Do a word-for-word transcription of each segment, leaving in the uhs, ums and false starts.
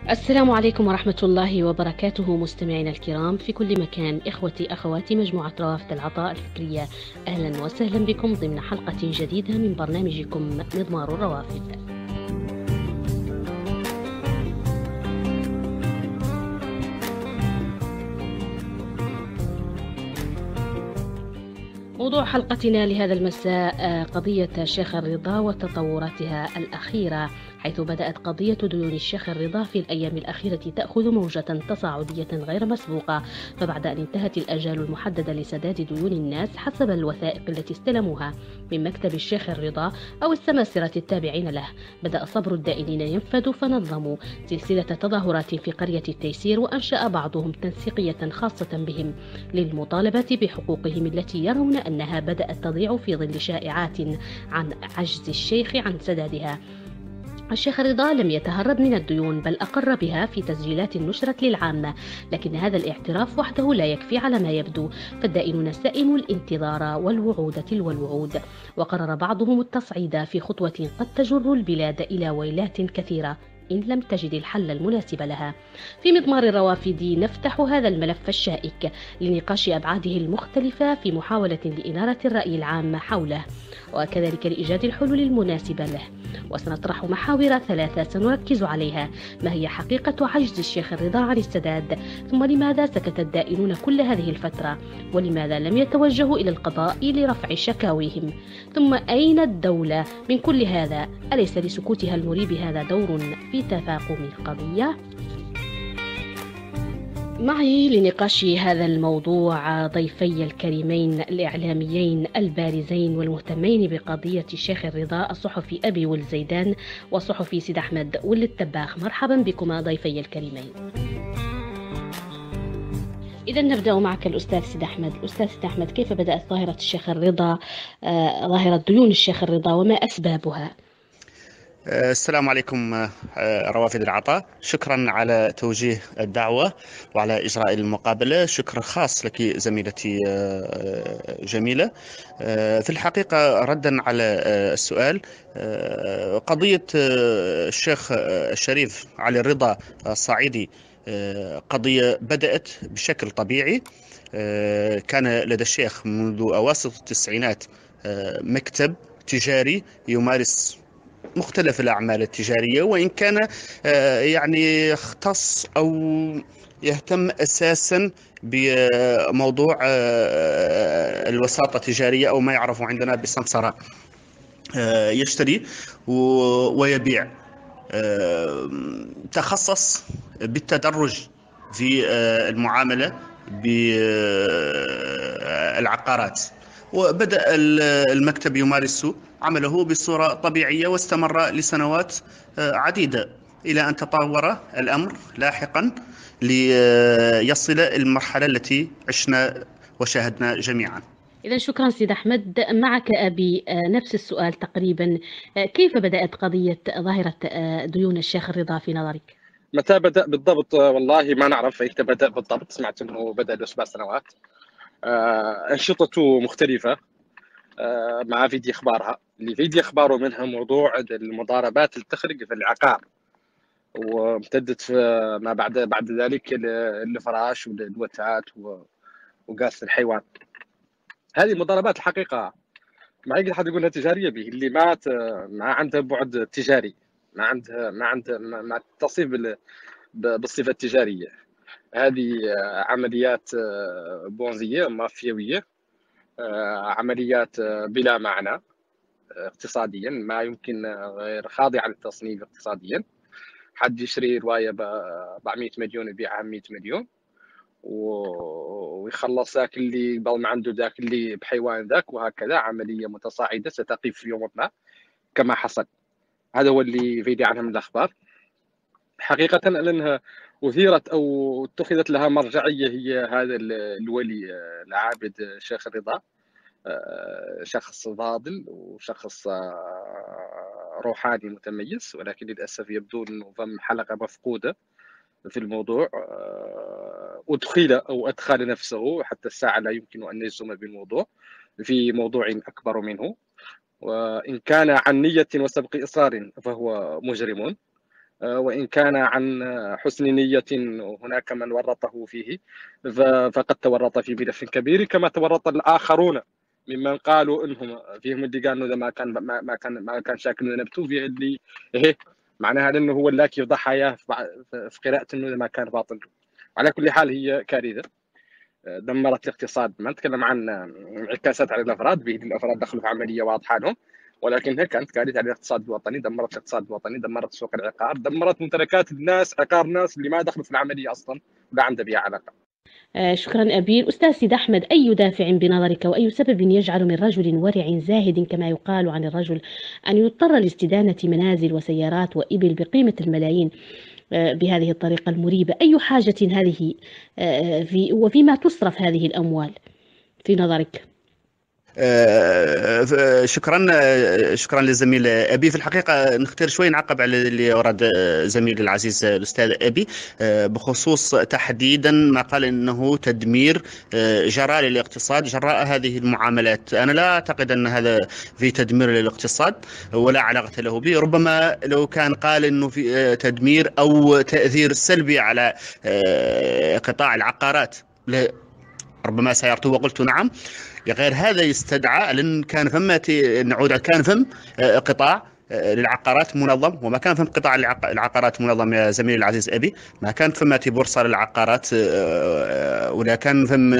السلام عليكم ورحمة الله وبركاته، مستمعينا الكرام في كل مكان، إخوتي أخواتي مجموعة روافد العطاء الفكرية، أهلا وسهلا بكم ضمن حلقة جديدة من برنامجكم مضمار الروافد. موضوع حلقتنا لهذا المساء آه، قضية الشيخ الرضا وتطوراتها الأخيرة، حيث بدأت قضية ديون الشيخ الرضا في الأيام الأخيرة تأخذ موجة تصاعدية غير مسبوقة، فبعد أن انتهت الآجال المحددة لسداد ديون الناس حسب الوثائق التي استلموها من مكتب الشيخ الرضا أو السماسرة التابعين له، بدأ صبر الدائنين ينفذ، فنظموا سلسلة تظاهرات في قرية التيسير، وأنشأ بعضهم تنسيقية خاصة بهم للمطالبة بحقوقهم التي يرون أنها بدأت تضيع في ظل شائعات عن عجز الشيخ عن سدادها. الشيخ رضا لم يتهرب من الديون، بل أقر بها في تسجيلات نشرت للعامة، لكن هذا الاعتراف وحده لا يكفي على ما يبدو، فالدائنون سئموا الانتظار والوعود تلو الوعود، وقرر بعضهم التصعيد في خطوة قد تجر البلاد إلى ويلات كثيرة إن لم تجد الحل المناسب لها. في مضمار الروافد نفتح هذا الملف الشائك لنقاش أبعاده المختلفة في محاولة لإنارة الرأي العام حوله، وكذلك لإيجاد الحلول المناسبة له. وسنطرح محاور ثلاثة سنركز عليها: ما هي حقيقة عجز الشيخ الرضا عن السداد؟ ثم لماذا سكت الدائنون كل هذه الفترة؟ ولماذا لم يتوجهوا إلى القضاء لرفع شكاويهم؟ ثم أين الدولة من كل هذا؟ أليس لسكوتها المريب هذا دور في تفاقم القضية؟ معي لنقاش هذا الموضوع ضيفي الكريمين الإعلاميين البارزين والمهتمين بقضية الشيخ الرضا، الصحفي أبي ولد زيدان والصحفي سيد أحمد ولد التباخ. مرحبا بكما ضيفي الكريمين. إذا نبدأ معك الأستاذ سيد أحمد. الأستاذ سيد أحمد، كيف بدأت ظاهرة الشيخ الرضا، آه، ظاهرة ديون الشيخ الرضا، وما أسبابها؟ السلام عليكم روافد العطاء، شكرا على توجيه الدعوة وعلى إجراء المقابلة. شكر خاص لك زميلتي جميلة. في الحقيقة ردا على السؤال، قضية الشيخ الشريف علي الرضا الصعيدي قضية بدأت بشكل طبيعي. كان لدى الشيخ منذ أواسط التسعينات مكتب تجاري يمارس مختلف الأعمال التجارية، وإن كان يعني يختص أو يهتم أساسا بموضوع الوساطة التجارية أو ما يعرف عندنا بالسمسرة، يشتري ويبيع. تخصص بالتدرج في المعاملة بالعقارات، وبدأ المكتب يمارس عمله بصورة طبيعية واستمر لسنوات عديدة إلى أن تطور الأمر لاحقا ليصل المرحلة التي عشنا وشاهدنا جميعا. إذا شكرا سيد أحمد. معك أبي، نفس السؤال تقريبا، كيف بدأت قضية ظاهرة ديون الشيخ الرضا في نظرك؟ متى بدأ بالضبط؟ والله ما نعرف أيمتى بدأ بالضبط، سمعت أنه بدأ له سبع سنوات. أنشطته مختلفة مع فيديو أخبارها، اللي فيديو أخباره منها موضوع المضاربات اللي تخرج في العقار، وامتدت في ما بعد بعد ذلك الفراش والوتات وقاس الحيوان. هذه المضاربات الحقيقة ما يقدر حد يقولها تجارية به، اللي مات ما عنده بعد تجاري، ما عنده ما عنده ما تصف بالصفة التجارية. هذه عمليات بونزية مافيوية، عمليات بلا معنى اقتصاديا، ما يمكن غير خاضعة للتصنيف اقتصاديا. حد يشتري رواية ب أربعمئة مليون يبيعها مئة مليون، ويخلص ذاك اللي قبل ما عنده ذاك اللي بحيوان ذاك، وهكذا عملية متصاعدة ستقف في يوم ما كما حصل. هذا هو اللي فيدي عنها من الأخبار. حقيقة لأنها أثيرت أو اتخذت لها مرجعية هي هذا الولي العابد الشيخ الرضا، شخص فاضل وشخص روحاني متميز، ولكن للأسف يبدو أنه ضم حلقة مفقودة في الموضوع. أدخل أو أدخل نفسه حتى الساعة لا يمكن أن نجزم بالموضوع في موضوع أكبر منه، وإن كان عن نية وسبق إصرار فهو مجرم. وإن كان عن حسن نية هناك من ورطه فيه، فقد تورط في ملف كبير كما تورط الآخرون ممن قالوا انهم فيهم اللي قالوا اذا ما كان ما كان ما كان شاكل نبتو في اللي ايه معناها لانه هو اللي كيف ضحاياه في قراءه انه ما كان باطل. على كل حال هي كارثه دمرت الاقتصاد، ما نتكلم عن انعكاسات على الافراد به الافراد دخلوا في عمليه واضحه لهم، ولكنها كانت كارثه على الاقتصاد الوطني، دمرت الاقتصاد الوطني، دمرت سوق العقار، دمرت ممتلكات الناس، عقار الناس اللي ما دخلوا في العمليه اصلا ولا عنده بها علاقه. آه شكرا أبيل. أستاذ سيد أحمد، أي دافع بنظرك وأي سبب يجعل من رجل ورع زاهد كما يقال عن الرجل أن يضطر لاستدانة منازل وسيارات وإبل بقيمة الملايين آه بهذه الطريقة المريبة؟ أي حاجة هذه آه في وفيما تصرف هذه الأموال في نظرك؟ شكرا شكرا للزميل ابي. في الحقيقه نختار شوي نعقب على اللي ورد زميلي العزيز الاستاذ ابي بخصوص تحديدا ما قال انه تدمير جرى للاقتصاد جراء هذه المعاملات. انا لا اعتقد ان هذا في تدمير للاقتصاد ولا علاقه له به. ربما لو كان قال انه في تدمير او تاثير سلبي على قطاع العقارات ربما سيرت وقلت نعم. غير هذا يستدعى لأن كان فما نعود كان فم قطاع للعقارات منظم، وما كان فم قطاع العقارات منظم يا زميلي العزيز أبي. ما كان فما بورصة للعقارات ولا كان فم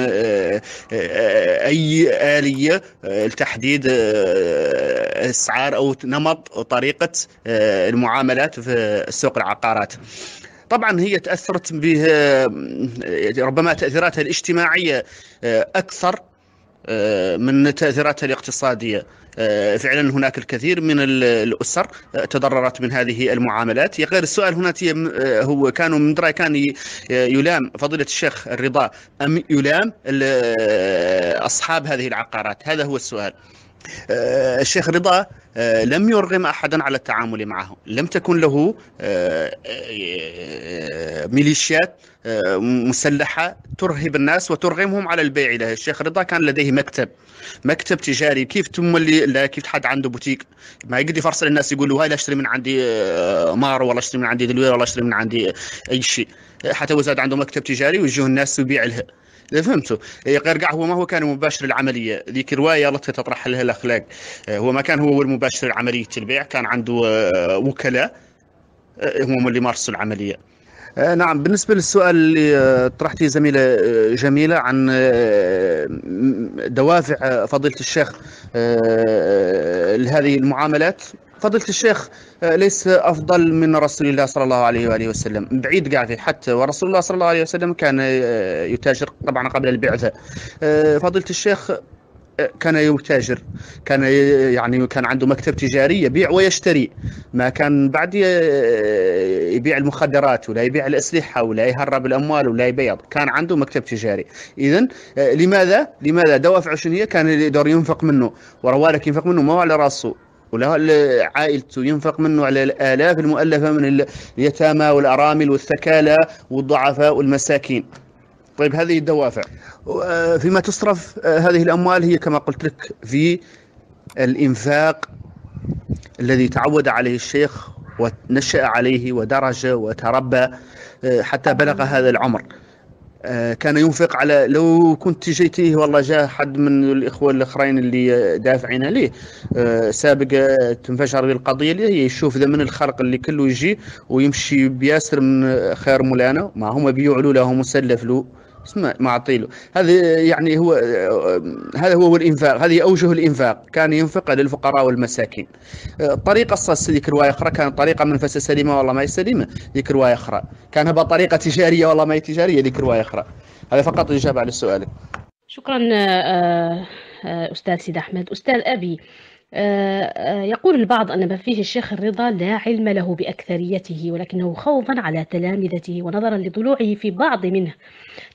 أي آلية لتحديد أسعار أو نمط وطريقة المعاملات في سوق العقارات. طبعا هي تأثرت به ربما تأثيراتها الاجتماعية أكثر من تأثيراتها الاقتصادية. فعلا هناك الكثير من الأسر تضررت من هذه المعاملات. غير السؤال هنا هو كانوا من رأي كان يلام فضيلة الشيخ الرضا أم يلام أصحاب هذه العقارات؟ هذا هو السؤال. الشيخ رضا لم يرغم أحدا على التعامل معه، لم تكن له ميليشيات مسلحة ترهب الناس وترغمهم على البيع له. الشيخ رضا كان لديه مكتب مكتب تجاري. كيف تمولي لا كيف حد عنده بوتيك ما يقدر يفرصل الناس يقولوا هاي لا اشتري من عندي مارو ولا اشتري من عندي دلوير ولا اشتري من عندي أي شيء، حتى وزاد عنده مكتب تجاري ويجوه الناس ويبيع لها. فهمتوا؟ غير قاع هو ما هو كان مباشر العملية. ذيك رواية التي تطرح لها الأخلاق. هو ما كان هو المباشر عملية البيع، كان عنده وكلاء هم اللي مارسوا العملية. نعم. بالنسبة للسؤال اللي طرحتيه زميلة جميلة عن دوافع فضيلة الشيخ لهذه المعاملات، فضيلة الشيخ ليس أفضل من رسول الله صلى الله عليه وآله وسلم، بعيد قاعد حتى. ورسول الله صلى الله عليه وسلم كان يتاجر طبعا قبل البعثة. فضيلة الشيخ كان يتاجر، كان يعني كان عنده مكتب تجاري يبيع ويشتري، ما كان بعد يبيع المخدرات ولا يبيع الأسلحة ولا يهرب الأموال ولا يبيض، كان عنده مكتب تجاري. إذن لماذا لماذا دوافع شنو هي؟ كان يقدر ينفق منه، وروالك ينفق منه ما على راسه ولا عائلته، ينفق منه على الآلاف المؤلفة من اليتامى والأرامل والثكالى والضعفاء والمساكين. طيب هذه الدوافع. فيما تصرف هذه الأموال هي كما قلت لك في الإنفاق الذي تعود عليه الشيخ ونشأ عليه ودرج وتربى حتى بلغ هذا العمر. كان ينفق على، لو كنت جيتيه والله جاء حد من الإخوة الآخرين اللي دافعين عليه سابق تنفجر بالقضية اللي هي يشوف ذا من الخرق اللي كله يجي ويمشي بياسر من خير مولانا، ما هم بيعلوا له مسلف له اسمع ما أعطيله. هذا يعني هو هذا هو الإنفاق، هذه أوجه الإنفاق. كان ينفق للفقراء والمساكين. طريقة الصص ذيك رواية أخرى كانت طريقة منفسة سليمة والله ما هي سليمة، ذيك رواية أخرى كان هذا طريقة تجارية والله ما هي تجارية، ذيك رواية أخرى. هذا فقط الإجابة على السؤال. شكرا أستاذ سيد أحمد. أستاذ أبي، يقول البعض أن ما فيه الشيخ الرضا لا علم له بأكثريته، ولكنه خوفا على تلامذته ونظرا لضلوعه في بعض منه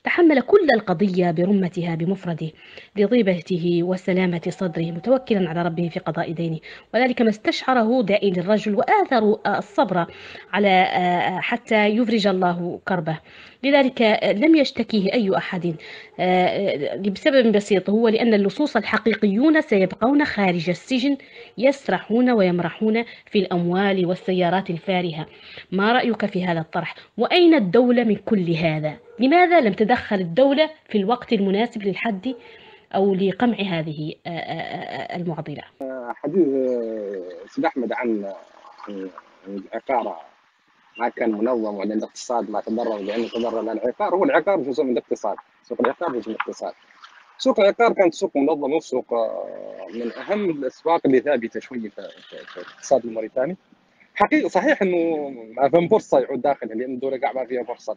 تحمل كل القضية برمتها بمفرده لطيبته وسلامة صدره متوكلا على ربه في قضاء دينه، وذلك ما استشعره داعي للرجل وآثر الصبر على حتى يفرج الله كربه. لذلك لم يشتكيه أي أحد بسبب بسيط، هو لأن اللصوص الحقيقيون سيبقون خارج السجن يسرحون ويمرحون في الأموال والسيارات الفارهة. ما رأيك في هذا الطرح؟ وأين الدولة من كل هذا؟ لماذا لم تدخل الدولة في الوقت المناسب للحد أو لقمع هذه المعضلة؟ حديث سيد أحمد عن عن العقار ما كان منظم، وأن الاقتصاد ما تضرر لأنه تضرر العقار. هو العقار جزء من الاقتصاد، سوق العقار جزء من الاقتصاد. سوق العقار كانت سوق منظمة وسوق من أهم الأسواق اللي ثابتة شوية في الاقتصاد الموريتاني. حقيقة صحيح إنه ما فهم فرصة يعود داخلها، لأن الدولة قاعد ما فيها فرصة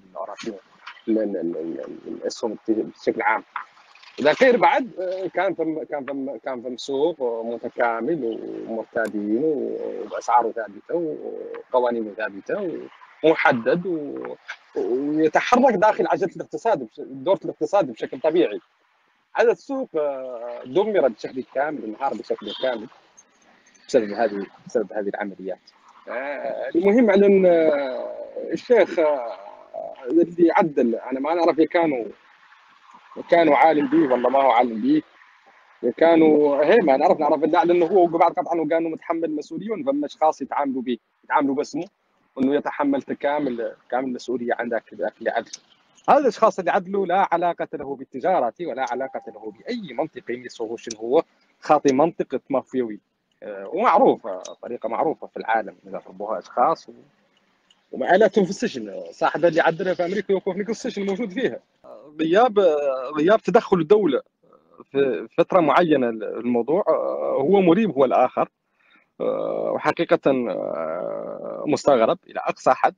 للأسهم بشكل عام. إذا غير بعد كان فم كان فم كان فم سوق متكامل ومرتادين وبأسعاره ثابتة وقوانينه ثابتة ومحدد ويتحرك داخل عجلة الاقتصاد دورة الاقتصاد بشكل طبيعي. هذا السوق دمر بشكل كامل، انهار بشكل كامل بسبب هذه بسبب هذه العمليات. المهم على ان الشيخ اللي عدل، انا ما نعرف كانوا كانوا عالم به ولا ما هو عالم به، كانوا هي ما نعرف نعرف الا على انه هو بعد قطعا كانوا متحمل مسؤوليون، فما اشخاص يتعاملوا به يتعاملوا باسمه وانه يتحمل كامل كامل المسؤوليه عن ذاك اللي عدل. هذا الاشخاص اللي عدلوا لا علاقه له بالتجاره ولا علاقه له باي منطق يمسه شنو هو خاطي منطقه مافيوي ومعروفه، طريقه معروفه في العالم اذا ضربوها اشخاص ومآلاتهم في السجن. صاحب اللي عدلها في امريكا يوقف لك السجن موجود فيها. غياب غياب تدخل الدوله في فتره معينه الموضوع هو مريب هو الاخر، وحقيقه مستغرب الى اقصى حد.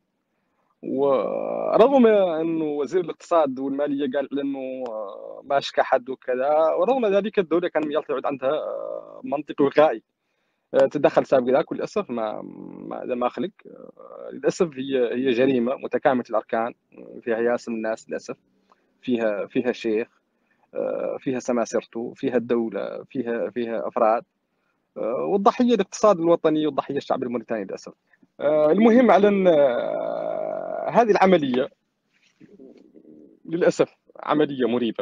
ورغم انه وزير الاقتصاد والماليه قال انه ما شكى حد وكذا، ورغم ذلك الدوله كان يعود عندها منطق وقائي تدخل سابق ذاك، وللاسف ما ما ما خلق. للاسف هي هي جريمه متكامله الاركان، فيها ياسم الناس للاسف، فيها فيها شيخ، فيها سماسرته، فيها الدوله، فيها فيها افراد، والضحيه الاقتصاد الوطني والضحيه الشعب الموريتاني للاسف. المهم على ان هذه العمليه للاسف عمليه مريبه،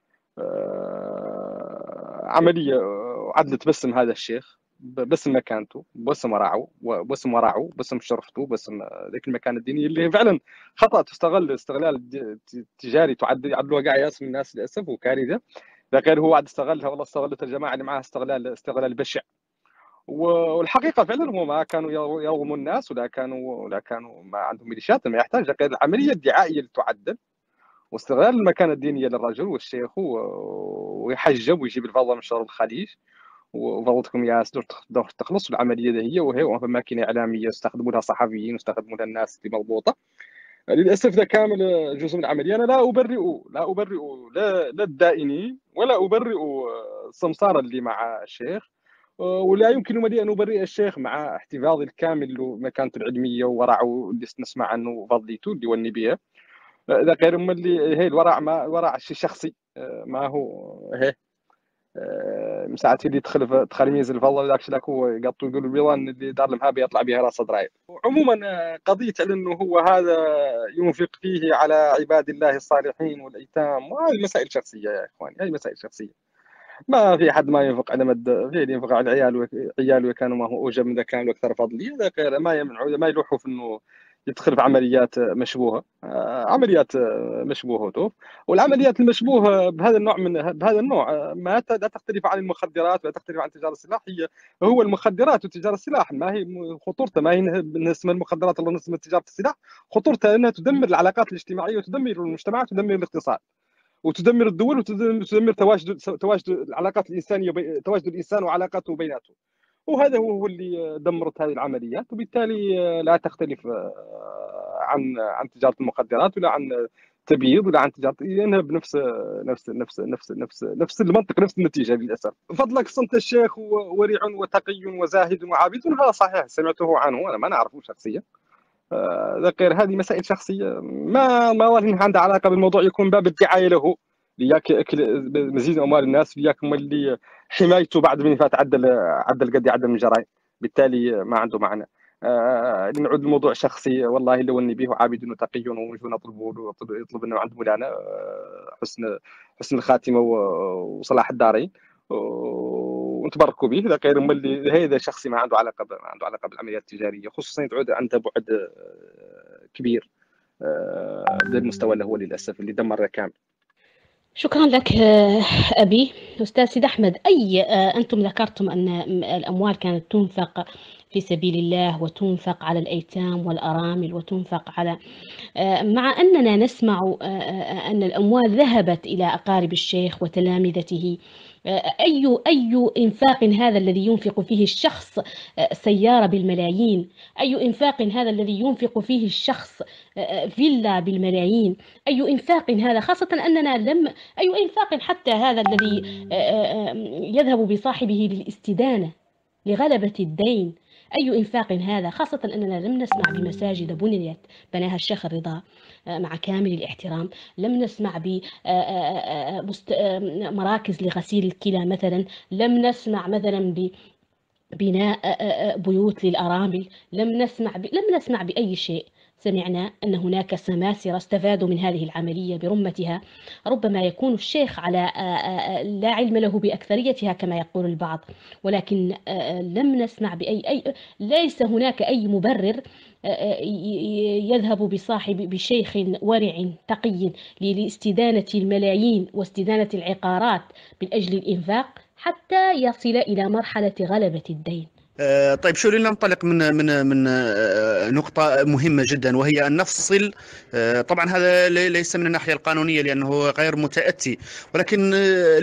عمليه عدلت باسم هذا الشيخ، باسم مكانته، باسم ورعه، باسم ورعه، باسم شرفته، باسم ذيك المكانه الدينيه اللي فعلا خطا تستغل استغلال تجاري تعدل يعدلوها كاع ياسم الناس للاسف، وكارثه. غير هو عاد استغلها، والله استغلت الجماعه اللي معاه استغلال استغلال بشع. والحقيقه فعلا هو ما كانوا يرغموا الناس ولا كانوا ولا كانوا ما عندهم ميليشيات، ما يحتاج غير العمليه الدعائيه اللي تعدل واستغلال المكانه الدينيه للرجل والشيخ ويحجب ويجيب الفضه من شرق الخليج وفضلتكم يا سدور تخلص العمليه هي وهي وماكينه اعلاميه يستخدموا لها صحفيين ويستخدموا لها الناس اللي مضبوطه. للاسف ده كامل جزء من العمليه. انا لا ابرئ لا ابرئ لا, لا الدائنين ولا ابرئ السمسار اللي مع الشيخ، ولا يمكن لي ان ابرئ الشيخ مع احتفاظي الكامل بمكانته العلميه وورعه اللي نسمع عنه فضليته اللي وني بها. اذا غير من اللي هي الورع ما ورع شيء شخصي، ما هو هي مساعد اللي يدخل في تخلميز الفضل ذاك الشيء هو يقطوا يقول البيضان اللي دار المهابه يطلع بها راس درايب. وعموما قضيه على انه هو هذا ينفق فيه على عباد الله الصالحين والايتام، وهذه مسائل شخصيه يا اخواني، هذه مسائل شخصيه. ما في حد ما ينفق على مد في اللي ينفق على العيال وعياله كانوا ما هو اوجب من ذا كان واكثر فضليه، هذا ما يمنعه ما يلوحوا في انه يدخل في عمليات مشبوهه، عمليات مشبوهه توف. والعمليات المشبوهه بهذا النوع من بهذا النوع ما لا تختلف عن المخدرات ولا تختلف عن تجاره السلاح. هي هو المخدرات وتجاره السلاح ما هي خطورتها ما هي اسمها المخدرات ولا اسمها تجاره السلاح، خطورتها انها تدمر العلاقات الاجتماعيه وتدمر المجتمعات وتدمر الاقتصاد وتدمر الدول وتدمر تواجد تواجد العلاقات الانسانيه بي... تواجد الانسان وعلاقاته بيناته. وهذا هو اللي دمرت هذه العمليات، وبالتالي لا تختلف عن عن تجاره المخدرات ولا عن تبييض ولا عن تجاره، لانها بنفس نفس نفس نفس نفس نفس المنطق نفس النتيجه للاسف. فضلك صمت الشيخ ورع وتقي وزاهد وعابد، هذا صحيح سمعته عنه، انا ما نعرفه شخصيا غير هذه مسائل شخصيه ما ما والله انها عندها علاقه بالموضوع، يكون باب الدعايه له لياك اكل مزيد من اموال الناس، لياك اللي حمايته بعد من فات عدل عدل قد عدل من الجرائم، بالتالي ما عنده معنى. آه نعود للموضوع الشخصي، والله لو اني به عابد وتقي ومجد نطلب يطلب لنا عند مولانا آه حسن حسن الخاتمه وصلاح الدارين ونتبركوا به. اذا غير اللي هذا شخصي ما عنده علاقه ما عنده علاقه بالعمليات التجاريه، خصوصا تعود عندها بعد كبير بالمستوى اللي هو للاسف اللي دمر كامل. شكرا لك أبي. أستاذ سيد أحمد، أي أنتم ذكرتم أن الأموال كانت تنفق في سبيل الله وتنفق على الأيتام والأرامل وتنفق على، مع أننا نسمع أن الأموال ذهبت إلى أقارب الشيخ وتلامذته، أي أي إنفاق هذا الذي ينفق فيه الشخص سيارة بالملايين؟ أي إنفاق هذا الذي ينفق فيه الشخص فيلا بالملايين؟ أي إنفاق هذا، خاصة أننا لم أي إنفاق حتى هذا الذي يذهب بصاحبه للاستدانة لغلبة الدين؟ أي إنفاق هذا، خاصة أننا لم نسمع بمساجد بنيت بناها الشيخ الرضا مع كامل الاحترام، لم نسمع بمراكز لغسيل الكلى مثلا، لم نسمع مثلا ببناء بيوت للأرامل، لم نسمع ب... لم نسمع بأي شيء. سمعنا أن هناك سماسرة استفادوا من هذه العملية برمتها، ربما يكون الشيخ على لا علم له بأكثريتها كما يقول البعض، ولكن لم نسمع بأي أي ليس هناك أي مبرر يذهب بصاحب بشيخ ورع تقي لاستدانة الملايين واستدانة العقارات من أجل الإنفاق حتى يصل إلى مرحلة غلبة الدين. طيب شو لنا ننطلق من من من نقطة مهمة جدا، وهي أن نفصل. طبعا هذا ليس من الناحية القانونية لأنه غير متأتي، ولكن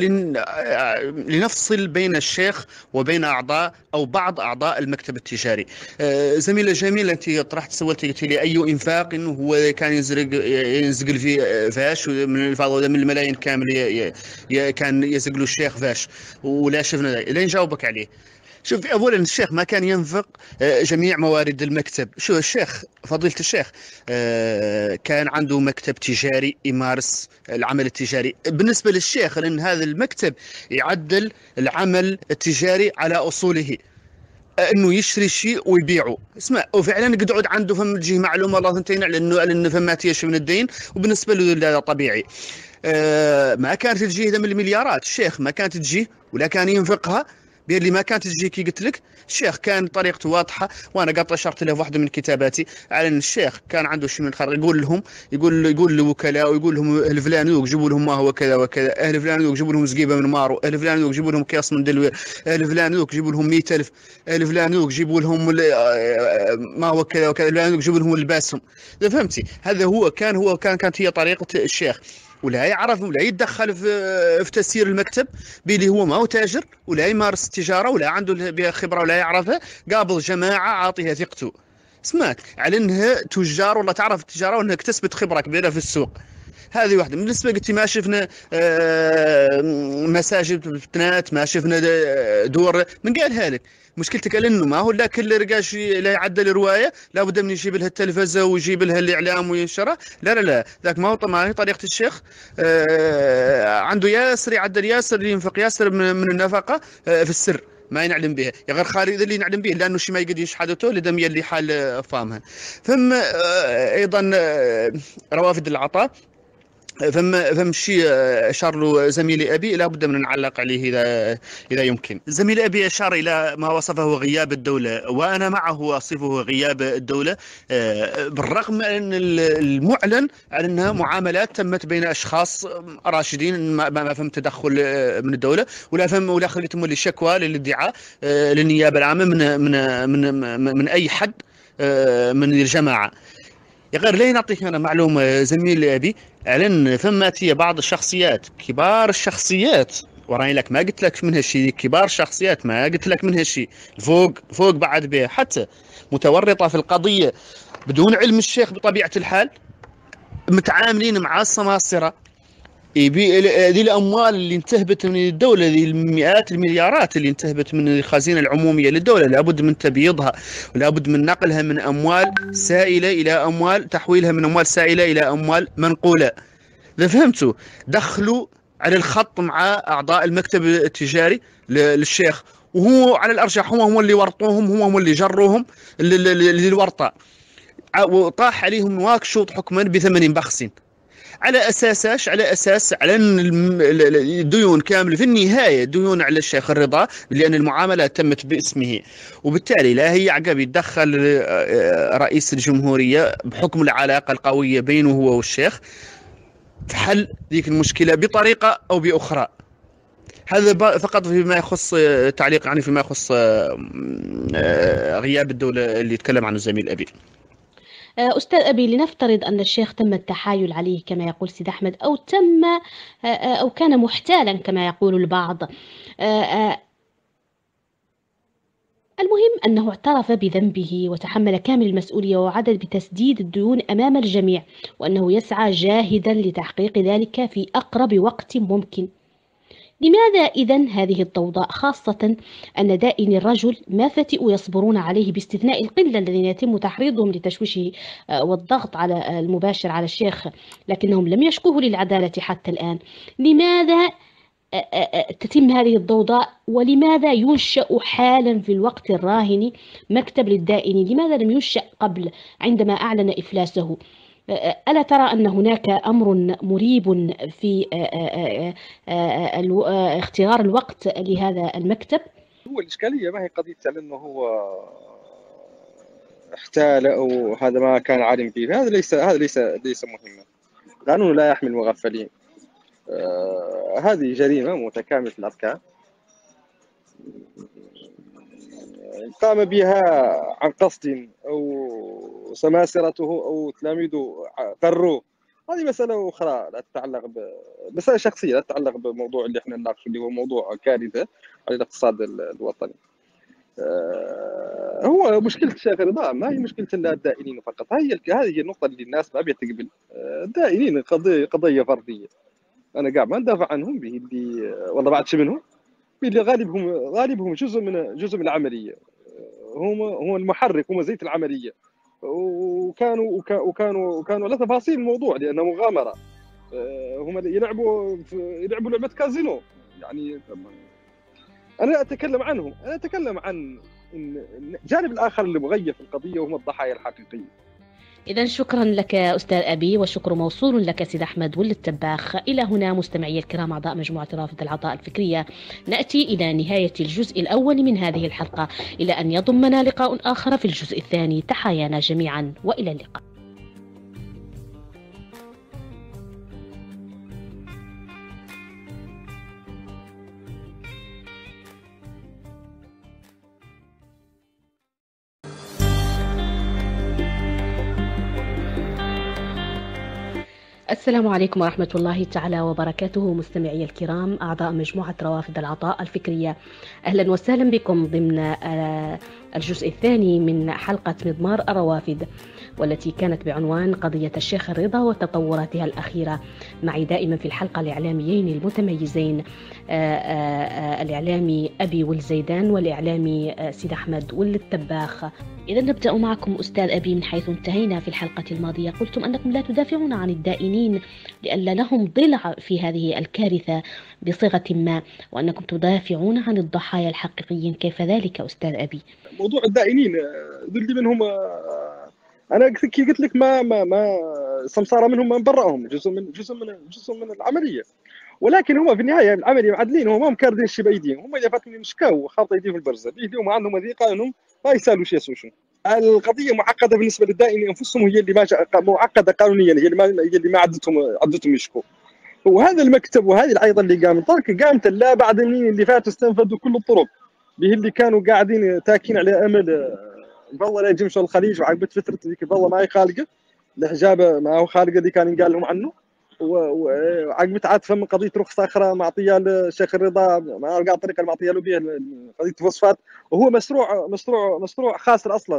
لنفصل بين الشيخ وبين أعضاء أو بعض أعضاء المكتب التجاري. زميلة جميلة أنت طرحت سولت قلت لي أي إنفاق إنه هو كان يزرق ينزقل في فاش من الفاضل من الملايين كامل كان يزقلوا الشيخ فاش ولا شفنا لين جاوبك عليه. شوف، أولا الشيخ ما كان ينفق جميع موارد المكتب. شو الشيخ فضيلة الشيخ كان عنده مكتب تجاري يمارس العمل التجاري. بالنسبة للشيخ لأن هذا المكتب يعدل العمل التجاري على أصوله، انه يشتري شيء ويبيعه. اسمع، وفعلا قد عنده فم تجي معلومه الله ثنتين على انه على انه فما تيش من الدين، وبالنسبه له هذا طبيعي. آه ما كانت تجي هذا من المليارات، الشيخ ما كانت تجي ولا كان ينفقها بير اللي ما كانت تجي كي قلت لك. الشيخ كان طريقته واضحه، وانا قد اشرت له في واحده من كتاباتي على ان الشيخ كان عنده شيء من الخير، يقول لهم يقول يقول للوكلاء ويقول لهم اهل فلان يجيبوا لهم ما هو كذا وكذا، اهل فلان يجيبوا لهم زقيبه من مارو، اهل فلان يجيبوا لهم كيس من دلوير، اهل فلان يجيبوا لهم مئة ألف، اهل فلان يجيبوا لهم ما هو كذا وكذا، فلان يجيبوا لهم لباسهم. اذا فهمتي، هذا هو كان هو كان كانت هي طريقه الشيخ، ولا يعرف ولا يتدخل في في تسيير المكتب بلي هو ما هو تاجر ولا يمارس التجاره ولا عنده بها خبره ولا يعرفها، قابل جماعه عاطيها ثقته. سمعت على انها تجار ولا تعرف التجاره وانها اكتسبت خبره كبيره في السوق. هذه واحده. بالنسبه قلت ما شفنا مساجد بتنات، ما شفنا دور من قالها لك. مشكلتك لانه ما هو لا كل رقاش لا يعدل روايه لابد من يجيب لها التلفزه ويجيب لها الاعلام وينشرها. لا لا لا، ذاك ما هو طبعا طريقه الشيخ. آه عنده ياسر يعدل ياسر ينفق ياسر من, من النفقه آه في السر ما ينعلم بها، يا غير خالد اللي ينعلم به لانه شي ما يقدر يشحدته لدم يلي حال فاهمها. ثم آه ايضا آه روافد العطاء، فما فما شيء اشار له زميلي ابي لابد من نعلق عليه اذا اذا يمكن. زميلي ابي اشار الى ما وصفه غياب الدوله، وانا معه اصفه غياب الدوله، بالرغم من المعلن على انها معاملات تمت بين اشخاص راشدين، ما فهم تدخل من الدوله ولا فهم ولا خليتهم للشكوى للادعاء للنيابه العامه من من من, من اي حد من الجماعه. يا غير ليه نعطيك انا معلومه زميلي ابي على ان فماتيه بعض الشخصيات كبار الشخصيات، وراني لك ما قلت لك من هالشيء، كبار الشخصيات ما قلت لك من هالشيء، فوق فوق بعد بها حتى متورطه في القضيه بدون علم الشيخ بطبيعه الحال، متعاملين مع السماسره يبي هذه الاموال اللي انتهبت من الدوله، هذه المئات المليارات اللي انتهبت من الخزينه العموميه للدوله، لابد من تبييضها ولابد من نقلها من اموال سائله الى اموال، تحويلها من اموال سائله الى اموال منقوله. اذا فهمتوا، دخلوا على الخط مع اعضاء المكتب التجاري للشيخ، وهو على الارجح هو هم اللي ورطوهم، هم هم اللي جروهم للورطه، وطاح عليهم نواكشوط حكما بثمن بخس. على اساساش على اساس على الديون كامله في النهايه ديون على الشيخ الرضا، لان المعامله تمت باسمه، وبالتالي لا هي عقب يتدخل رئيس الجمهوريه بحكم العلاقه القويه بينه هو والشيخ في حل ذيك المشكله بطريقه او باخرى. هذا فقط فيما يخص تعليق يعني فيما يخص غياب الدوله اللي يتكلم عنه الزميل ابي. أستاذ أبي، لنفترض أن الشيخ تم التحايل عليه كما يقول سيد أحمد، أو تم أو كان محتالا كما يقول البعض. المهم أنه اعترف بذنبه وتحمل كامل المسؤولية ووعد بتسديد الديون أمام الجميع، وأنه يسعى جاهدا لتحقيق ذلك في أقرب وقت ممكن. لماذا إذن هذه الضوضاء، خاصة أن دائني الرجل ما فتئوا يصبرون عليه باستثناء القلة الذين يتم تحريضهم لتشويشه والضغط على المباشر على الشيخ، لكنهم لم يشكوه للعدالة حتى الآن. لماذا تتم هذه الضوضاء، ولماذا ينشأ حالا في الوقت الراهن مكتب للدائني؟ لماذا لم ينشأ قبل عندما أعلن إفلاسه؟ ألا ترى أن هناك أمر مريب في اختيار الوقت لهذا المكتب؟ هو الإشكالية ما هي قضية على أنه هو احتال أو هذا ما كان عالم فيه، هذا ليس هذا ليس ليس مهما. القانون لا يحمي المغفلين. آه هذه جريمة متكاملة الأركان قام بها عن قصد أو سماسرته أو تلاميذه قروه، هذه مسألة أخرى لا تتعلق بمسألة شخصية، لا تتعلق بموضوع اللي احنا نناقشه اللي هو موضوع كارثة على الاقتصاد الوطني. أه هو مشكلة الشيخ رضا ما هي مشكلة الدائنين فقط، هذه هذه النقطة اللي الناس ما بيتقبل. الدائنين قضية قضية فردية، أنا قاعد ما ندافع عنهم به اللي والله بعد شو منهم، اللي غالبهم غالبهم جزء من جزء من العملية، هم هو المحرك، هم زيت العمليه، وكانوا وكانوا وكانوا على تفاصيل الموضوع لانه مغامره. هم يلعبوا يلعبوا لعبه كازينو يعني. انا اتكلم عنهم، انا اتكلم عن الجانب الاخر اللي مغيب في القضيه وهم الضحايا الحقيقيه. إذا شكرا لك أستاذ أبي، والشكر موصول لك سيد أحمد ولد التباخ. إلى هنا مستمعي الكرام أعضاء مجموعة رافد العطاء الفكرية نأتي إلى نهاية الجزء الأول من هذه الحلقة، إلى أن يضمنا لقاء آخر في الجزء الثاني. تحايانا جميعا وإلى اللقاء. السلام عليكم ورحمة الله تعالى وبركاته، مستمعي الكرام أعضاء مجموعة روافد العطاء الفكرية، أهلا وسهلا بكم ضمن الجزء الثاني من حلقة مضمار الروافد، والتي كانت بعنوان قضية الشيخ الرضا وتطوراتها الأخيرة. معي دائما في الحلقة الإعلاميين المتميزين الإعلامي أبي والزيدان والإعلامي سيد أحمد والتباخ. إذا نبدأ معكم أستاذ أبي من حيث انتهينا في الحلقة الماضية. قلتم أنكم لا تدافعون عن الدائنين لأن لهم ضلع في هذه الكارثة بصيغة ما، وأنكم تدافعون عن الضحايا الحقيقيين. كيف ذلك أستاذ أبي؟ موضوع الدائنين ذل منهم، أنا كي قلت لك ما ما ما سمسارة منهم ما نبرأهم، جزء من جزء من جزء من العملية، ولكن هم في النهاية العملية معدلين، هم ما مكردين الشيء بأيديهم، هم إذا فاتوا مشكاو خاطر يديهم في البرزة بيديهم ما عندهم ذيقة أنهم ما يسالوا شيء يسووا شنو. القضية معقدة بالنسبة للدائنين أنفسهم، هي اللي ما معقدة قانونيا، هي اللي ما هي اللي ما عدتهم عدتهم يشكوا. وهذا المكتب وهذه العيضة اللي قامت طرك قامت لا بعد مين اللي فاتوا استنفذوا كل الطرق به اللي كانوا قاعدين تاكين على أمل والله لا يجمشوا الخليج، وعقبت فترة ذيك والله ما هي خالقة الحجاب ما هو خالقة اللي كان ينقال لهم عنه، وعقبت عاد فم قضية رخصة أخرى معطية للشيخ الرضا ما قاعد الطريقة اللي معطية له بها قضية فوسفات، وهو مشروع مشروع مشروع خاسر أصلا.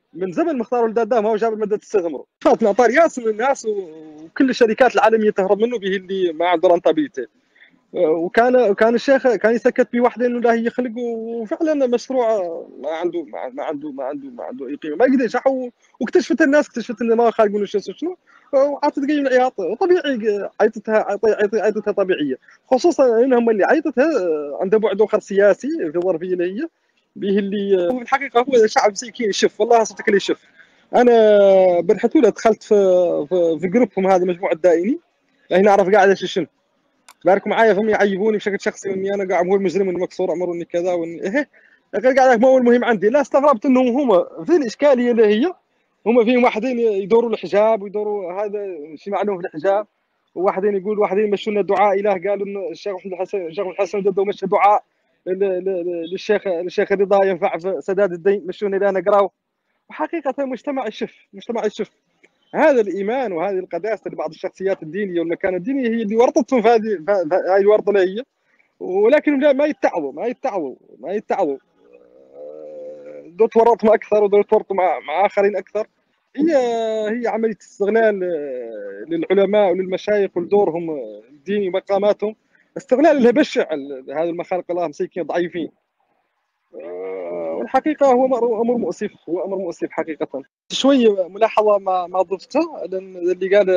من زمن مختار ولد ادم هو جاب الماده تستثمره فات معطى ياس من الناس وكل الشركات العالميه تهرب منه به اللي ما عنده رنتابيلتي. وكان وكان الشيخ كان يسكت بوحده انه لا يخلق وفعلا مشروع ما عنده ما عنده ما عنده ما عنده اي قيمه ما يقدرش. واكتشفت الناس اكتشفت ان ما خالق منه شيء شنو وعطت قيم العياط طبيعي عيطتها عيطتها طبيعيه خصوصا انهم اللي عيطتها عنده بعد اخر سياسي في الظرفيه اللي هي به اللي هو الحقيقه هو شعب مسكين يشوف والله صدق اللي يشوف. انا بالحتوله دخلت في في, في جروبهم هذا مجموعه دائني هنا نعرف قاعد ايش شنو باركوا معايا فهم يعيبوني بشكل شخصي واني انا قاعد هو المجرم واني مكسور عمر واني كذا واني ايه غير قاعد ما هو المهم عندي. لا استغربت انهم هم في الاشكاليه اللي هي هم فيهم واحدين يدوروا الحجاب ويدوروا هذا شي معنوه في الحجاب وواحدين يقول واحدين يمشوا لنا دعاء اله قالوا انه الشيخ محمد الحسن الشيخ محمد الحسن جده مشى دعاء للشيخ للشيخ رضا ينفع في سداد الدين مشوني الى نقراو. وحقيقه مجتمع الشف مجتمع الشف هذا الايمان وهذه القداسه لبعض الشخصيات الدينيه والمكانه الدينيه هي اللي ورطتهم في هذه هذه الورطه هي. ولكن لا ما يتعظوا ما يتعظوا ما يتعظوا دول تورطهم اكثر ودول تورطوا مع مع اخرين اكثر. هي هي عمليه استغلال للعلماء وللمشايخ ولدورهم الديني ومقاماتهم استغلال له بشع هذا المخالق الله مساكين ضعيفين. والحقيقه هو امر مؤسف هو امر مؤسف حقيقه. شويه ملاحظه ما ما ضفتها لان اللي قال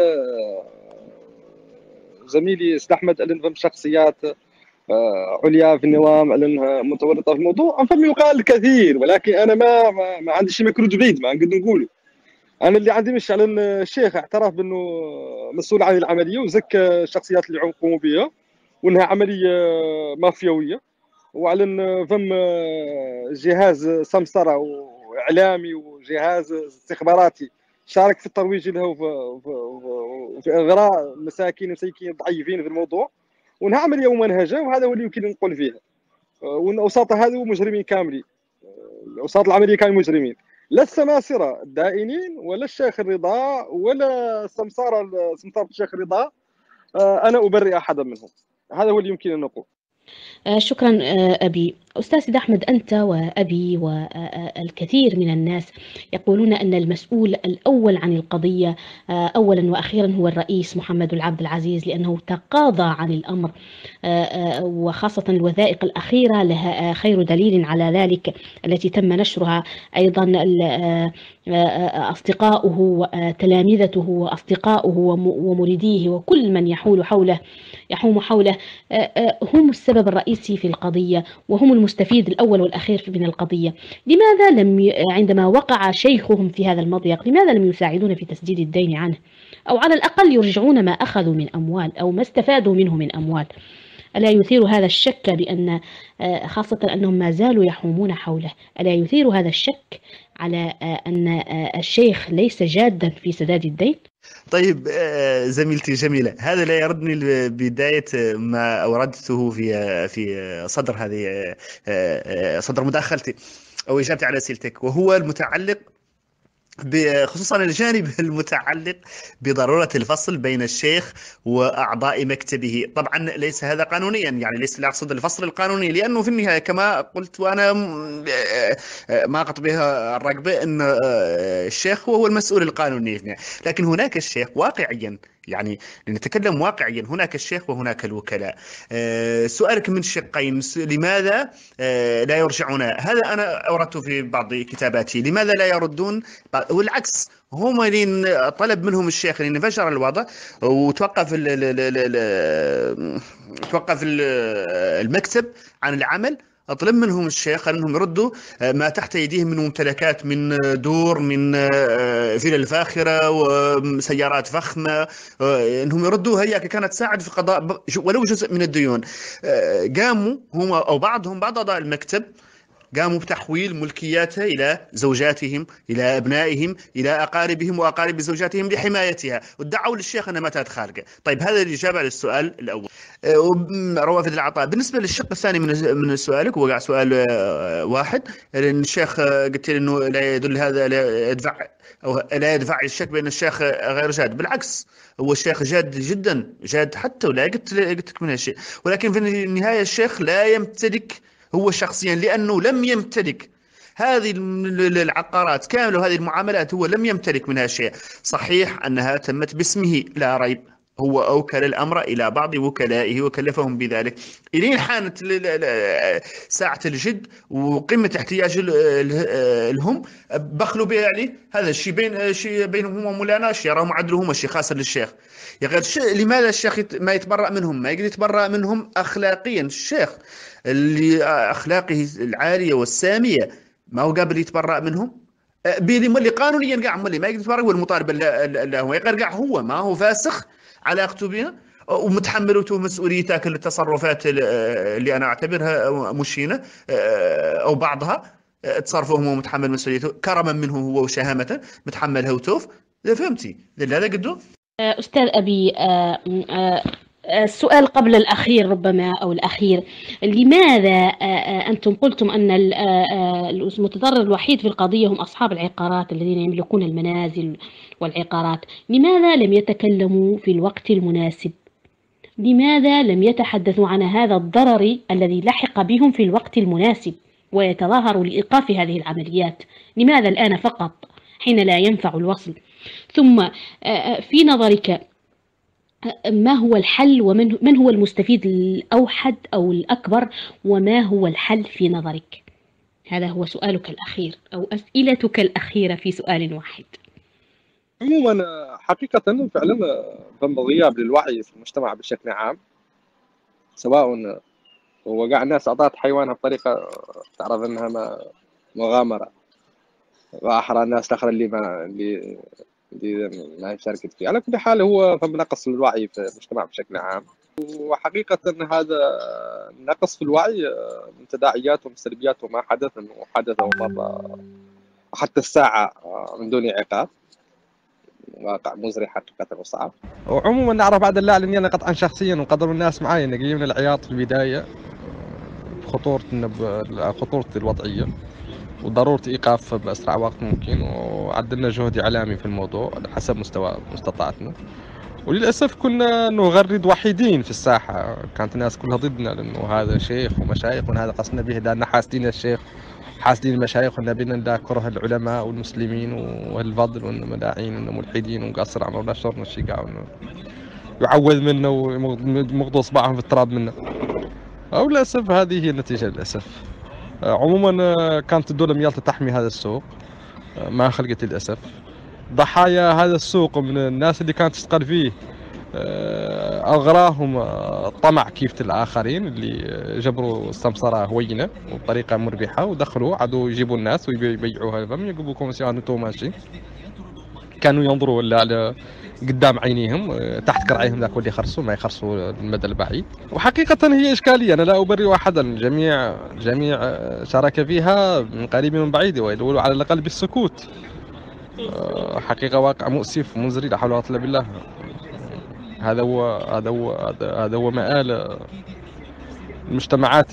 زميلي سيد احمد على فهم شخصيات عليا في النظام على انها متورطه في الموضوع فم يقال الكثير ولكن انا ما ما, ما عندي شيء مكروه بعيد ما نقدر نقوله. انا اللي عندي مش على ان الشيخ اعترف بانه مسؤول عن العمليه وزكى الشخصيات اللي قاموا بها وانها عمليه مافيويه وعلى ان فم جهاز سمسره واعلامي وجهاز استخباراتي شارك في الترويج له وفي في اغراء مساكين ومساكين ضعيفين في الموضوع وانها عمليه ممنهجه وهذا هو اللي يمكن نقول فيها. وان اوساط هذو مجرمين كاملين اوساط العمليه كانوا مجرمين لا السماسره الدائنين ولا الشيخ الرضا ولا السمساره سمساره الشيخ الرضا انا ابرئ احدا منهم. هذا هو اللي يمكن ان نقول. آه شكرا آه أبي. أستاذ سيد أحمد، أنت وأبي والكثير من الناس يقولون أن المسؤول الأول عن القضية آه أولا وأخيرا هو الرئيس محمد العبد العزيز لأنه تقاضى عن الأمر آه آه وخاصة الوثائق الأخيرة لها خير دليل على ذلك التي تم نشرها. أيضا أصدقاؤه وتلامذته وأصدقاؤه ومريديه وكل من يحول حوله يحوم حوله هم السبب الرئيسي في القضية وهم المستفيد الأول والأخير من القضية. لماذا لم عندما وقع شيخهم في هذا المضيق لماذا لم يساعدون في تسديد الدين عنه أو على الأقل يرجعون ما أخذوا من أموال أو ما استفادوا منه من أموال؟ ألا يثير هذا الشك بأن خاصة أنهم ما زالوا يحومون حوله ألا يثير هذا الشك على أن الشيخ ليس جادا في سداد الدين؟ طيب زميلتي جميلة، هذا لا يردني لبداية ما أوردته في في صدر هذه صدر مداخلتي أو إجابتي على أسئلتك، وهو المتعلق خصوصا الجانب المتعلق بضرورة الفصل بين الشيخ وأعضاء مكتبه. طبعا ليس هذا قانونيا، يعني ليس لا أقصد الفصل القانوني، لأنه في النهاية كما قلت وأنا ما قط بها الرقبة أن الشيخ هو المسؤول القانوني، لكن هناك الشيخ واقعيا، يعني لنتكلم واقعيا، هناك الشيخ وهناك الوكلاء. أه سؤالك من شقين، لماذا أه لا يرجعون؟ هذا أنا أوردته في بعض كتاباتي، لماذا لا يردون؟ والعكس، هم اللي طلب منهم الشيخ اللي انفجر الوضع وتوقف ال ال ال ال توقف المكتب عن العمل، أطلب منهم الشيخ أنهم يردوا ما تحت يديهم من ممتلكات، من دور، من فيلل فاخرة وسيارات فخمة، أنهم يردوا هي كانت تساعد في قضاء ولو جزء من الديون. قاموا هم أو بعضهم بعض أعضاء المكتب قاموا بتحويل ملكياتها إلى زوجاتهم، إلى أبنائهم، إلى أقاربهم وأقارب زوجاتهم لحمايتها، وادعوا للشيخ أنها ما كانت خارجة. طيب هذا الإجابة على السؤال الأول. روافد العطاء. بالنسبة للشق الثاني من من سؤالك، وقع سؤال واحد، لأن الشيخ قلت لي إنه لا يدل هذا لا يدفع أو لا يدفع الشك بأن الشيخ غير جاد، بالعكس هو الشيخ جاد جدا، جاد حتى ولا قلت قلت لك من هالشيء، ولكن في النهاية الشيخ لا يمتلك هو شخصيا، لأنه لم يمتلك هذه العقارات كاملة وهذه المعاملات هو لم يمتلك منها شيء. صحيح أنها تمت باسمه لا ريب، هو أوكل الأمر إلى بعض وكلائه وكلفهم بذلك. إلين حانت ساعة الجد وقمة احتياج لهم بخلوا به عليه. هذا الشيء بين شيء بينهم ومولانا شيء راهم عدلوا شيء خاص للشيخ. يا غير لماذا الشيخ ما يتبرأ منهم؟ ما يقدر يتبرأ منهم أخلاقيا. الشيخ اللي أخلاقه العالية والسامية ما هو قابل يتبرأ منهم؟ بيلي ملي قانونيا قاع ملي ما يقدر يتبرأ، هو المطالب لا هو يقرقع، هو ما هو فاسخ علاقته بها ومتحملته مسؤوليته كل التصرفات اللي انا اعتبرها مشينه او بعضها تصرفه هو متحمل مسؤوليته كرما منه هو وشهامه متحملها وتوف. فهمتي هذا قدو؟ استاذ ابي، السؤال قبل الأخير ربما أو الأخير، لماذا أنتم قلتم أن المتضرر الوحيد في القضية هم أصحاب العقارات الذين يملكون المنازل والعقارات؟ لماذا لم يتكلموا في الوقت المناسب؟ لماذا لم يتحدثوا عن هذا الضرر الذي لحق بهم في الوقت المناسب ويتظاهروا لإيقاف هذه العمليات؟ لماذا الآن فقط حين لا ينفع الوصل؟ ثم في نظرك ما هو الحل ومن من هو المستفيد الأوحد أو الأكبر وما هو الحل في نظرك؟ هذا هو سؤالك الأخير أو أسئلتك الأخيرة في سؤال واحد. عموما حقيقة فعلا ثم غياب للوعي في المجتمع بشكل عام، سواء وقع الناس أعطت حيوانها بطريقة تعرف أنها مغامرة، وأحرى الناس الآخر اللي ما اللي اللي ما شاركت فيه. على كل حال هو ثم نقص الوعي في المجتمع بشكل عام، وحقيقة أن هذا نقص في الوعي من تداعياته ومن سلبياته ما حدث وحدث ومر حتى الساعة من دون عقاب، واقع مزري حقيقة وصعب. وعموما نعرف بعد الله اني انا قطعا شخصيا وقدر الناس معي اني جاي من العياط في البدايه بخطوره خطوره الوضعيه وضروره ايقاف باسرع وقت ممكن، وعدلنا جهد اعلامي في الموضوع على حسب مستوى مستطاعتنا، وللاسف كنا نغرد وحيدين في الساحه، كانت الناس كلها ضدنا لانه هذا شيخ ومشايخ وهذا قصدنا به لان حاسدين الشيخ حاسدين المشايخ ونبينا نذاكره العلماء والمسلمين والفضل والملاعين والملحدين ونقصر عمرنا ولا شرنا شي قاع يعوذ منا ومغضوا اصبعهم في التراب منا. او للاسف هذه هي النتيجه للاسف. عموما كانت الدوله ميالة تحمي هذا السوق، ما خلقت للاسف. ضحايا هذا السوق من الناس اللي كانت تشتغل فيه أغراهم الطمع كيف الآخرين اللي جبروا السمسرة هوينة وبطريقة مربحة ودخلوا عادوا يجيبوا الناس ويبيعوها لهم يقبوا كومسيون انتو ماشي. كانوا ينظروا ولا على قدام عينيهم تحت كرعيهم ذاك اللي يخرسوا ما يخرسوا المدى البعيد. وحقيقة هي إشكالية، أنا لا أبرئ أحدا، جميع جميع شارك فيها من قريب من بعيد ويدولوا على الأقل بالسكوت. حقيقة واقع مؤسف ومزري لا حول ولا قوة إلا بالله. هذا هو هذا هو هذا هو مآل المجتمعات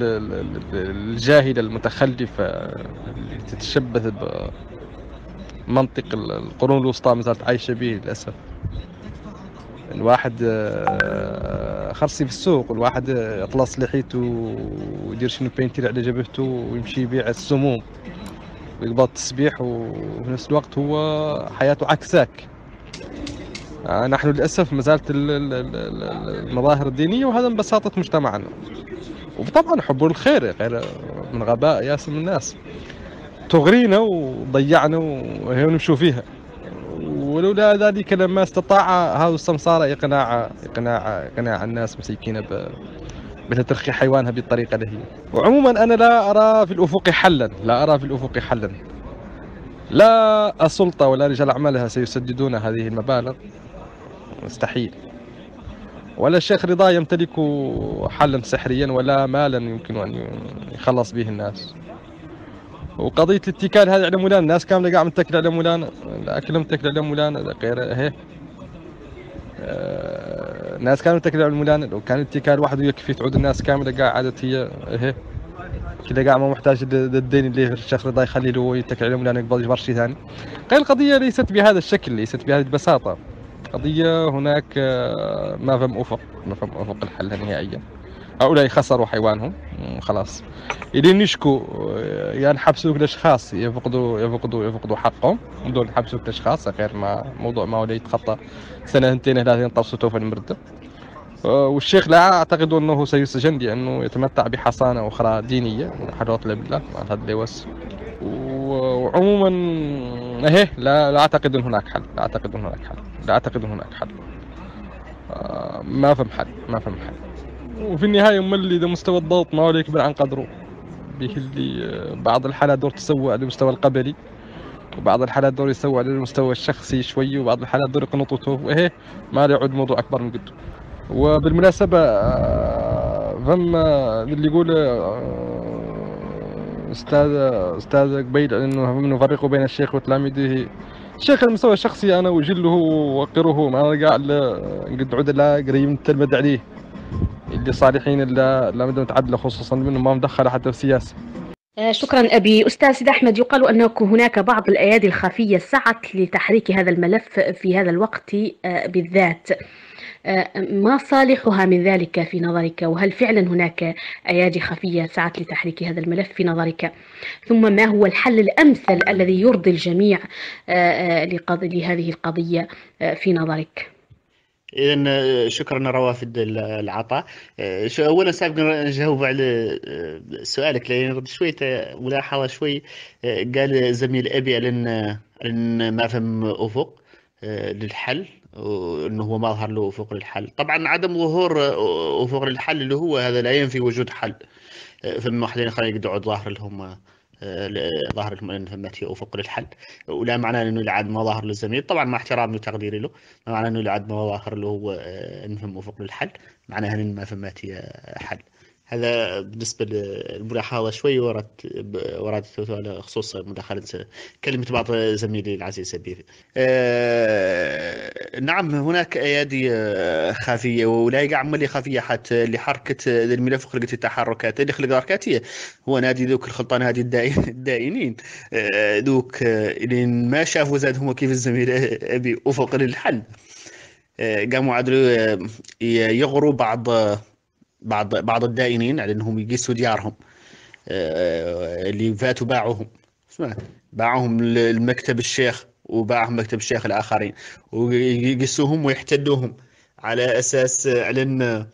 الجاهلة المتخلفة اللي تتشبث بمنطق القرون الوسطى ما زالت عايشة به للأسف. الواحد خرسي في السوق والواحد يطلص لحيته ويدير شنو بينتير على جبهته ويمشي يبيع السموم ويقبض التسبيح وفي نفس الوقت هو حياته عكساك. نحن للأسف ما زالت المظاهر الدينية وهذا من بساطة مجتمعنا، وطبعا حب الخير غير من غباء ياسر من الناس تغرينا وضيعنا وهي نمشوا فيها. ولولا ذلك لما استطاع هذا السمسارة إقناع إقناع إقناع الناس مسيكين بترخي حيوانها بالطريقة اللي هي. وعموما أنا لا أرى في الأفق حلا، لا أرى في الأفق حلا. لا السلطة ولا رجال أعمالها سيسددون هذه المبالغ، مستحيل. ولا الشيخ رضا يمتلك حلا سحريا ولا مالا يمكن أن يخلص به الناس. وقضية الاتكال هذه على مولانا، الناس كاملة قاعدة متكلة على مولانا، الأكل متكلة على مولانا غير هي. الناس كانوا متكلة على مولانا، لو كان الاتكال وحده يكفي تعود الناس كاملة قاعدة هي هي كذا قاعد ما محتاج للدين اللي الشيخ رضا يخلي له يتكل على مولانا يقبل يجبر شيء ثاني. غير القضية ليست بهذا الشكل، ليست بهذه البساطة. قضية هناك ما فهم أفق، ما فهم أفق الحل نهائيا، هؤلاء خسروا حيوانهم خلاص، إلين يشكوا يا نحبسوا الأشخاص يفقدوا يفقدوا يفقدوا حقهم، ندور نحبسوا الأشخاص غير ما موضوع ما ولا يتخطى سنتين ثلاثين طفسوا في المردة. والشيخ لا أعتقد أنه سيسجن لأنه يتمتع بحصانة أخرى دينية حرات بالله هذا اللي وس. وعموما إيه لا لا أعتقد أن هناك حل، لا أعتقد أن هناك حل، لا أعتقد أن هناك حل. ما فهم حل، ما فهم حل. وفي النهاية ملي إذا مستوى الضغط ما هو يكبر عن قدره، به اللي بعض الحالات دور تسوى على المستوى القبلي، وبعض الحالات دور يسوى على المستوى الشخصي شوي، وبعض الحالات دور يقنطوا وإيه ما يعود موضوع أكبر من قده. وبالمناسبة فم اللي يقول أستاذ أستاذ قبيل إنه نفرق بين الشيخ وتلاميذه، الشيخ المستوى الشخصي أنا وجله ووقره ما قاعد نقد عود لا قريب نتلمذ عليه اللي صالحين إلا لا مدام تعدل، خصوصا منه ما مدخل حتى في السياسة. شكرا أبي. أستاذ سيد أحمد، يقال أن هناك بعض الأيادي الخفية سعت لتحريك هذا الملف في هذا الوقت بالذات، ما صالحها من ذلك في نظرك؟ وهل فعلا هناك أيادي خفية سعت لتحريك هذا الملف في نظرك؟ ثم ما هو الحل الأمثل الذي يرضي الجميع لهذه القضية في نظرك؟ إذن شكرا روافد العطاء. أولا سابقا نجاوب على سؤالك لأن شوية ملاحظة شوي. قال زميل أبي على أن ما فهم أفق للحل وأنه هو ما ظهر له أفق للحل. طبعا عدم ظهور أفق للحل اللي هو هذا لا ينفي وجود حل. فما واحدين خلينا يقعدوا ظاهر لهم ظاهر لهم أن فهمت هي أفق للحل، ولا معناه أنه العاد ما ظاهر للزميل. طبعا مع احترامي وتقديري له، ما معناه أنه العاد ما ظاهر له هو أن فهم أفق للحل، معناها أن ما فهمت هي حل. هذا بالنسبة للملاحظة شوي ورد ورد على خصوص مداخلة كلمة بعض زميلي العزيز أبي. أه نعم هناك أيادي خفية ولا يقع لي خفية حتى لحركة الملف خلقت التحركات اللي خلق حركاتية. هو نادي ذوك الخلطان هذه الدائنين ذوك اللي ما شافوا زادهم كيف الزميل أبي أفق للحل، قاموا عدلوا يغروا بعض بعض بعض الدائنين على انهم يقيسوا ديارهم اللي فاتوا باعوهم باعوهم للمكتب الشيخ وباعهم مكتب الشيخ الاخرين ويقيسوهم ويحتلوهم على اساس على ان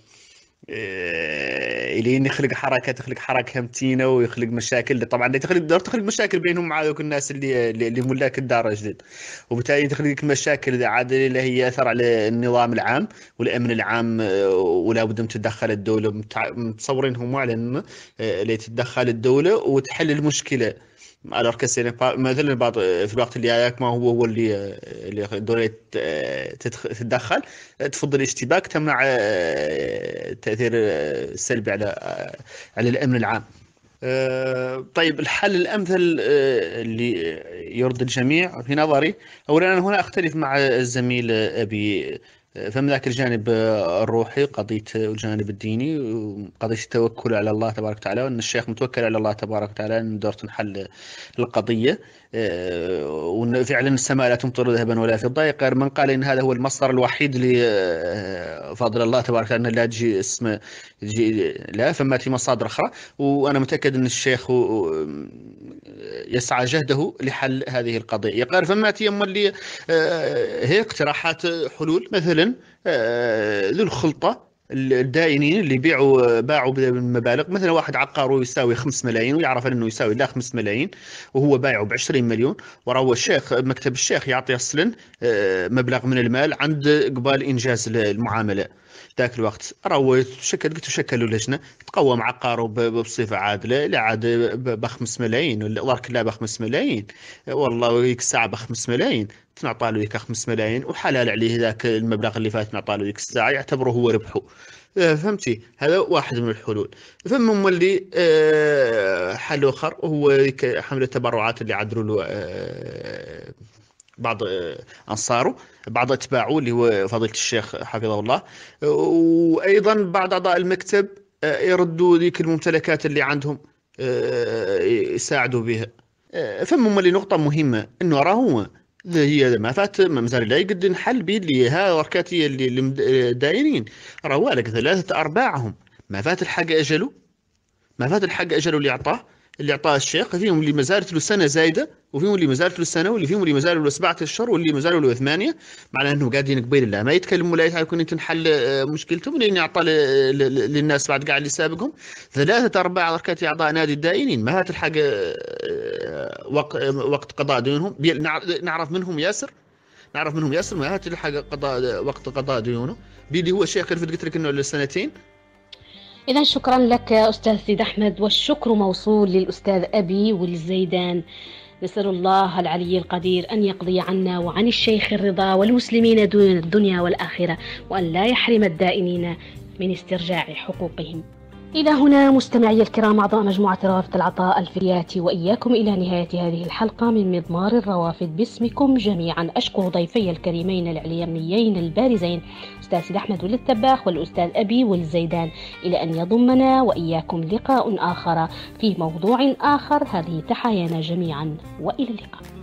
اللي يخلق حركه تخلق حركه متينه ويخلق مشاكل. طبعا تخلق دور تخلق مشاكل بينهم مع ذوك الناس اللي اللي ملاك الدار جديد، وبالتالي تخلق مشاكل عادة اللي هي اثر على النظام العام والامن العام، ولا بد تتدخل الدوله. متصورينهم على ان اللي تتدخل الدوله وتحل المشكله على ركز مثلا بعض في الوقت اللي هياك ما هو هو اللي اللي الدولة تتدخل تفضل الاشتباك تمنع التأثير السلبي على على الأمن العام. طيب الحل الأمثل اللي يرضي الجميع في نظري، أولا أنا هنا أختلف مع الزميل أبي. فمن ذاك الجانب الروحي قضية الجانب الديني وقضية التوكل على الله تبارك وتعالى، وأن الشيخ متوكل على الله تبارك وتعالى أن دور تنحل القضية، وأن فعلا السماء لا تمطر ذهبا ولا فضة. غير من قال إن هذا هو المصدر الوحيد لفضل الله تبارك وتعالى أن لا تجي اسم تجي لا فما في مصادر أخرى. وأنا متأكد أن الشيخ يسعى جهده لحل هذه القضية. غير فما تيم اللي هي اقتراحات حلول مثلا ذو الخلطة الدائنين اللي بيعوا باعوا بالمبالغ. مثلا واحد عقاره يساوي خمس ملايين ويعرف انه يساوي لا خمس ملايين وهو بايعه ب عشرين مليون، وراهو الشيخ مكتب الشيخ يعطي اصلا مبلغ من المال عند قبال انجاز المعامله. ذاك الوقت راهو شكل قلت شكلوا لجنه تقوم عقاره بصفه عادله، لا عاد ب خمس ملايين ولا ضرك لا ب خمس ملايين والله يك الساعه ب خمس ملايين تنعطى له يك خمس ملايين وحلال عليه ذاك المبلغ اللي فات نعطى له ديك الساعه يعتبره هو ربحه. فهمتي؟ هذا واحد من الحلول. ثم اللي حل اخر هو حمله التبرعات اللي عدلوا له بعض أنصاره بعض أتباعه اللي هو فضيلة الشيخ حفظه الله، وأيضا بعض أعضاء المكتب يردوا ذيك الممتلكات اللي عندهم يساعدوا بها. فهم اللي نقطة مهمة إنه راهو هي ما فات ما مازال لا يقد نحل بيه اللي ها وركاتي اللي دايرين راهو لك ثلاثة أرباعهم ما فات الحق أجله، ما فات الحق أجله اللي أعطاه اللي أعطاه الشيخ. فيهم اللي ما زالت له سنة زايدة، وفيهم اللي ما زالت له سنة، واللي فيهم اللي ما زالوا له سبعة أشهر، واللي ما زالوا له ثمانية. معناه أنه قاعدين قبيل الله ما يتكلموا، لا يكون تنحل مشكلتهم، لأن يعطى للناس بعد قاعد اللي سابقهم ثلاثة أرباع ركعات أعضاء نادي الدائنين. ما فات الحق وقت قضاء ديونهم. نعرف منهم ياسر نعرف منهم ياسر ما فات الحق قضاء وقت قضاء ديونه، بيدي هو الشيخ اللي قلت لك إنه لسنتين. إذا شكرا لك أستاذ سيد أحمد، والشكر موصول للأستاذ أبي والزيدان. نسأل الله العلي القدير أن يقضي عنا وعن الشيخ الرضا والمسلمين دون الدنيا والآخرة، وأن لا يحرم الدائنين من استرجاع حقوقهم. إلى هنا مستمعي الكرام أعضاء مجموعة روافد العطاء الفرياتي، وإياكم إلى نهاية هذه الحلقة من مضمار الروافد. باسمكم جميعا أشكر ضيفي الكريمين العليميين البارزين أستاذ سيد أحمد ولد التباخ والأستاذ أبي والزيدان، إلى أن يضمنا وإياكم لقاء آخر في موضوع آخر. هذه تحايانا جميعا، وإلى اللقاء.